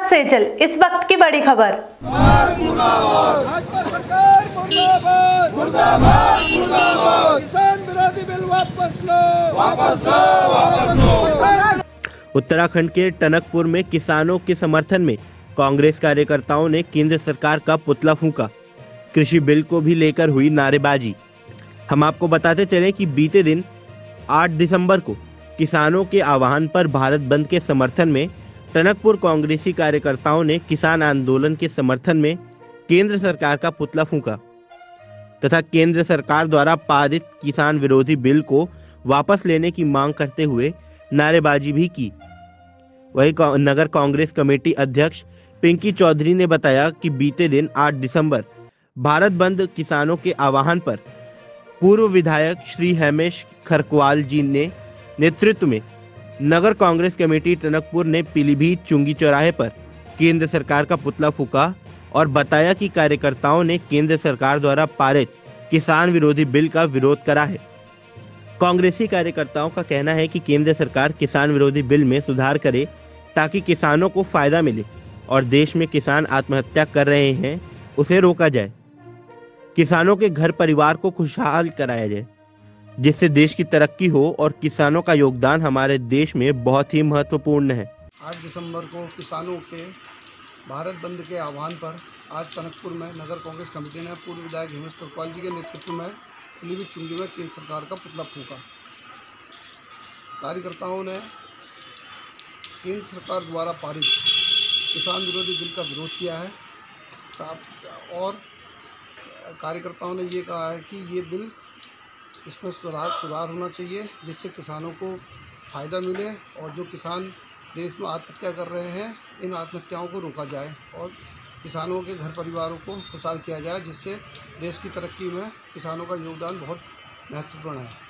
सेजल, इस वक्त की बड़ी खबर। भाजपा सरकार मुर्दाबाद, मुर्दाबाद, मुर्दाबाद। किसान विरोधी बिल वापस लो, वापस लो, वापस लो। उत्तराखंड के टनकपुर में किसानों के समर्थन में कांग्रेस कार्यकर्ताओं ने केंद्र सरकार का पुतला फूंका। कृषि बिल को भी लेकर हुई नारेबाजी। हम आपको बताते चलें कि बीते दिन 8 दिसंबर को किसानों के आह्वान पर भारत बंद के समर्थन में टनकपुर कांग्रेसी कार्यकर्ताओं ने किसान आंदोलन के समर्थन में केंद्र सरकार का पुतला फूंका तथा केंद्र सरकार द्वारा पारित किसान विरोधी बिल को वापस लेने की मांग करते हुए नारेबाजी भी की। वहीं नगर कांग्रेस कमेटी अध्यक्ष पिंकी चौधरी ने बताया कि बीते दिन 8 दिसंबर भारत बंद किसानों के आह्वान पर पूर्व विधायक श्री हेमेश खरकवाल जी ने नेतृत्व में नगर कांग्रेस कमेटी टनकपुर ने पीलीभीत चुंगी चौराहे पर केंद्र सरकार का पुतला फूंका और बताया कि कार्यकर्ताओं ने केंद्र सरकार द्वारा पारित किसान विरोधी बिल का विरोध करा है। कांग्रेसी कार्यकर्ताओं का कहना है कि केंद्र सरकार किसान विरोधी बिल में सुधार करे ताकि किसानों को फायदा मिले और देश में किसान आत्महत्या कर रहे हैं उसे रोका जाए, किसानों के घर परिवार को खुशहाल कराया जाए, जिससे देश की तरक्की हो और किसानों का योगदान हमारे देश में बहुत ही महत्वपूर्ण है। 8 दिसंबर को किसानों के भारत बंद के आह्वान पर आज टनकपुर में नगर कांग्रेस कमेटी ने पूर्व विधायक हेमेश खरकवाल जी के नेतृत्व में पीलीभीत चुंगी में केंद्र सरकार का पुतला फूंका। कार्यकर्ताओं ने केंद्र सरकार द्वारा पारित किसान विरोधी बिल का विरोध किया है और कार्यकर्ताओं ने ये कहा है कि ये बिल इसमें सुधार होना चाहिए जिससे किसानों को फ़ायदा मिले और जो किसान देश में आत्महत्या कर रहे हैं इन आत्महत्याओं को रोका जाए और किसानों के घर परिवारों को खुशहाल किया जाए, जिससे देश की तरक्की में किसानों का योगदान बहुत महत्वपूर्ण है।